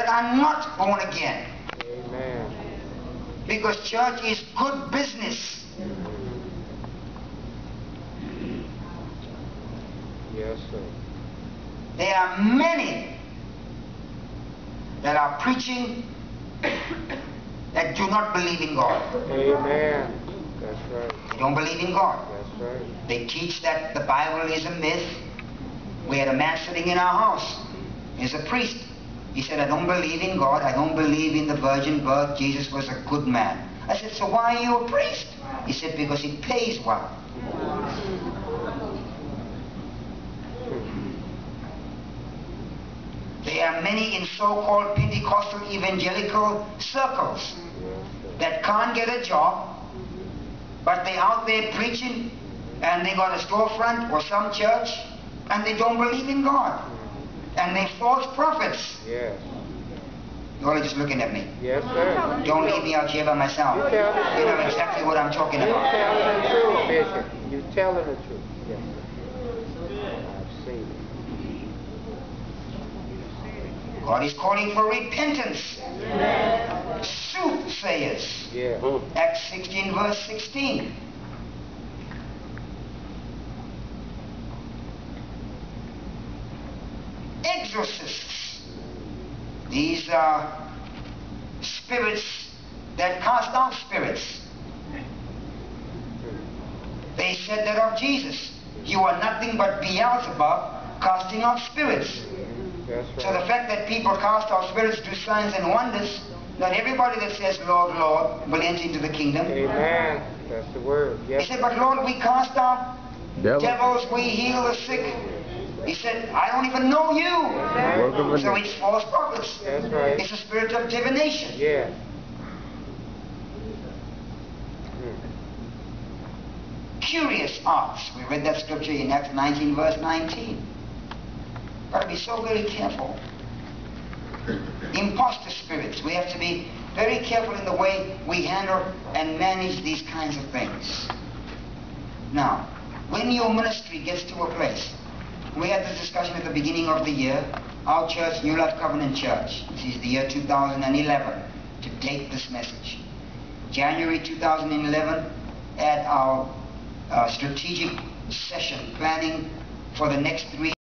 that are not born again. Amen. Because church is good business. Yes, sir. There are many that are preaching that do not believe in God. Amen. That's right. They don't believe in God. That's right. They teach that the Bible is a myth. We had a man sitting in our house. He's a priest. He said, I don't believe in God. I don't believe in the virgin birth. Jesus was a good man. I said, so why are you a priest? He said, because he pays well. There are many in so-called Pentecostal evangelical circles that can't get a job, but they're out there preaching, and they got a storefront or some church, and they don't believe in God. And they false prophets. Yes. You're all just looking at me. Yes, sir. Don't leave me out here by myself. You tell the truth. You know exactly what I'm talking You about. telling the truth, Bishop. You telling the truth. Yes, sir. I've seen it. God is calling for repentance. Soothsayers. Yeah. Acts 16 verse 16. Exorcists. These are spirits that cast out spirits. They said that of Jesus. You are nothing but Beelzebub casting out spirits. That's right. So the fact that people cast out spirits, do signs and wonders, not everybody that says, Lord, Lord, will enter into the kingdom. Amen. That's the word. He Yes. said, but Lord, we cast out devils, we heal the sick. He said, I don't even know you. So it's false prophets. That's right. It's a spirit of divination. Yeah. Curious arts. We read that scripture in Acts 19 verse 19. Got to be so very careful. Imposter spirits. We have to be very careful in the way we handle and manage these kinds of things. Now, when your ministry gets to a place, we had this discussion at the beginning of the year, our church, New Life Covenant Church, this is the year 2011, to take this message. January 2011, at our strategic session, planning for the next 3